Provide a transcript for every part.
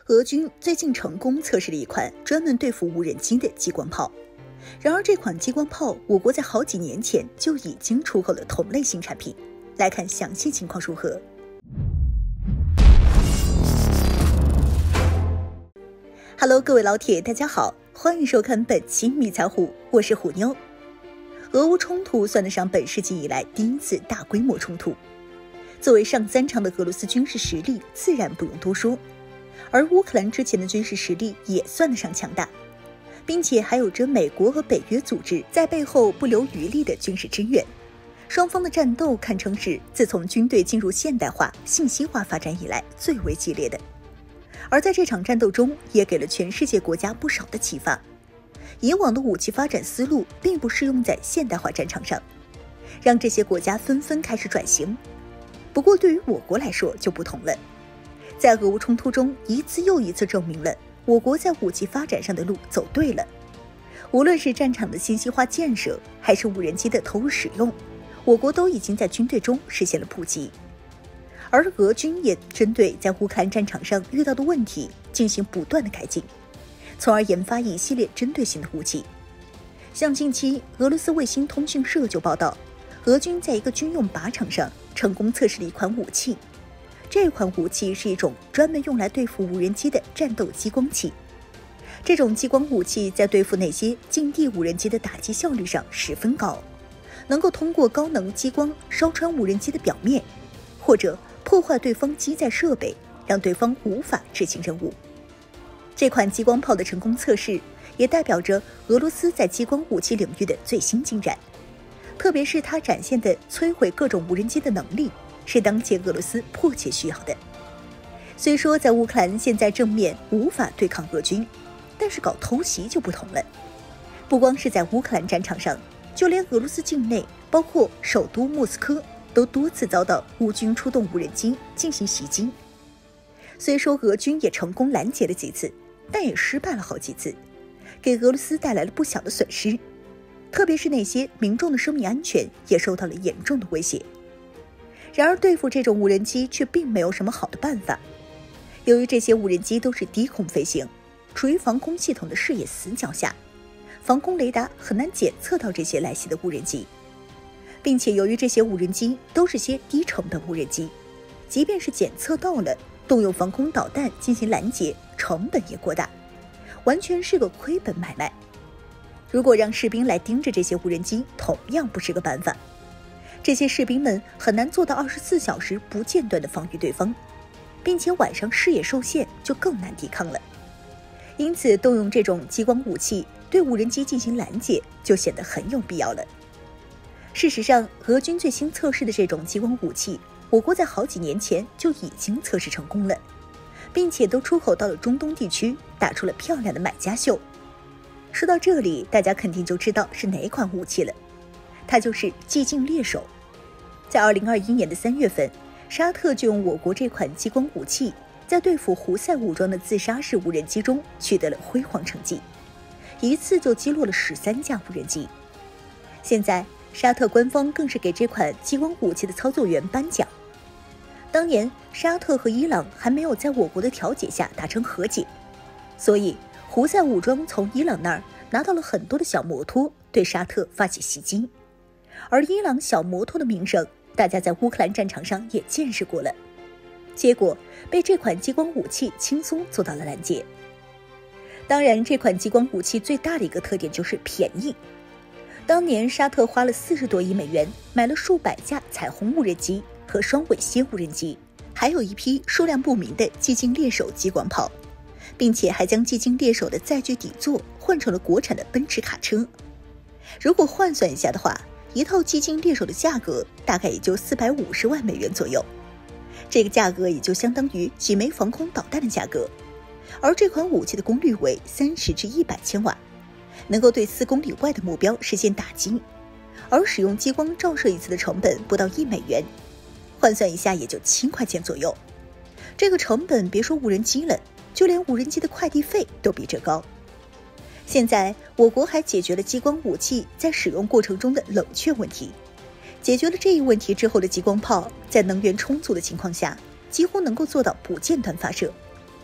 俄军最近成功测试了一款专门对付无人机的激光炮。然而这款激光炮，我国在好几年前就已经出口了同类新产品。来看详细情况如何。Hello， 各位老铁，大家好，欢迎收看本期迷彩虎，我是虎妞。俄乌冲突算得上本世纪以来第一次大规模冲突。作为上3场的俄罗斯军事实力，自然不用多说。而乌克兰之前的军事实力也算得上强大，并且还有着美国和北约组织在背后不留余力的军事支援。双方的战斗堪称是自从军队进入现代化、信息化发展以来最为激烈的。而在这场战斗中，也给了全世界国家不少的启发。以往的武器发展思路并不适用在现代化战场上，让这些国家纷纷开始转型。不过对于我国来说就不同了，在俄乌冲突中一次又一次证明了我国在武器发展上的路走对了。无论是战场的信息化建设，还是无人机的投入使用，我国都已经在军队中实现了普及。而俄军也针对在乌克兰战场上遇到的问题进行不断的改进，从而研发一系列针对性的武器。像近期俄罗斯卫星通讯社就报道，俄军在一个军用靶场上成功测试了一款武器。这款武器是一种专门用来对付无人机的战斗激光器。这种激光武器在对付那些近地无人机的打击效率上十分高，能够通过高能激光烧穿无人机的表面，或者破坏对方机载设备，让对方无法执行任务。这款激光炮的成功测试，也代表着俄罗斯在激光武器领域的最新进展，特别是它展现的摧毁各种无人机的能力，是当前俄罗斯迫切需要的。虽说在乌克兰现在正面无法对抗俄军，但是搞偷袭就不同了。不光是在乌克兰战场上，就连俄罗斯境内，包括首都莫斯科，都多次遭到乌军出动无人机进行袭击。虽说俄军也成功拦截了几次，但也失败了好几次，给俄罗斯带来了不小的损失，特别是那些民众的生命安全也受到了严重的威胁。然而对付这种无人机却并没有什么好的办法，由于这些无人机都是低空飞行，处于防空系统的视野死角下，防空雷达很难检测到这些来袭的无人机，并且由于这些无人机都是些低成本无人机，即便是检测到了，动用防空导弹进行拦截，成本也过大，完全是个亏本买卖。如果让士兵来盯着这些无人机，同样不是个办法。这些士兵们很难做到24小时不间断地防御对方，并且晚上视野受限就更难抵抗了。因此动用这种激光武器对无人机进行拦截就显得很有必要了。事实上，俄军最新测试的这种激光武器，我国在好几年前就已经测试成功了，并且都出口到了中东地区，打出了漂亮的买家秀。说到这里，大家肯定就知道是哪款武器了，它就是寂静猎手。在2021年的3月份，沙特就用我国这款激光武器，在对付胡塞武装的自杀式无人机中取得了辉煌成绩，一次就击落了13架无人机。现在沙特官方更是给这款激光武器的操作员颁奖。当年沙特和伊朗还没有在我国的调解下达成和解，所以胡塞武装从伊朗那儿拿到了很多的小摩托，对沙特发起袭击。而伊朗小摩托的名声，大家在乌克兰战场上也见识过了，结果被这款激光武器轻松做到了拦截。当然，这款激光武器最大的一个特点就是便宜。当年沙特花了40多亿美元买了数百架彩虹无人机和双尾蝎无人机，还有一批数量不明的寂静猎手激光炮，并且还将寂静猎手的载具底座换成了国产的奔驰卡车。如果换算一下的话，一套寂静猎手的价格大概也就450万美元左右，这个价格也就相当于几枚防空导弹的价格。而这款武器的功率为30至100千瓦，能够对4公里外的目标实现打击，而使用激光照射一次的成本不到1美元，换算一下也就7块钱左右。这个成本别说无人机了，就连无人机的快递费都比这高。现在我国还解决了激光武器在使用过程中的冷却问题，解决了这一问题之后的激光炮，在能源充足的情况下，几乎能够做到不间断发射。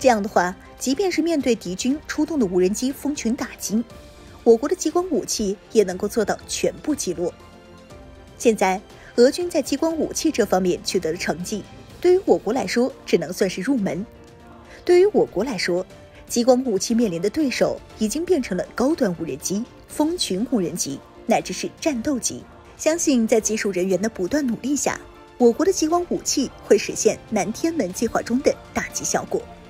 这样的话，即便是面对敌军出动的无人机蜂群打击，我国的激光武器也能够做到全部击落。现在，俄军在激光武器这方面取得的成绩，对于我国来说只能算是入门。对于我国来说，激光武器面临的对手已经变成了高端无人机、蜂群无人机，乃至是战斗机。相信在技术人员的不断努力下，我国的激光武器会实现南天门计划中的大击效果。